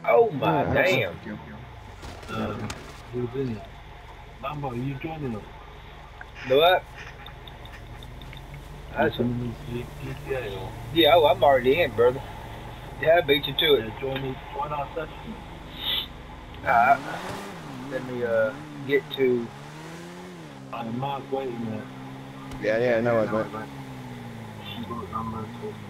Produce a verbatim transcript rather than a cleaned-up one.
Oh my Yeah, damn. Uh, who's in it? Lambo, are you joining us? Do what? You That's what, joining G- GTA or? yeah, oh, I'm already in, brother. Yeah, I beat you to it. Yeah, join us, join our session. Alright. Let me uh get to I Mark waiting there. yeah, yeah. No worries, mate. You got numbers.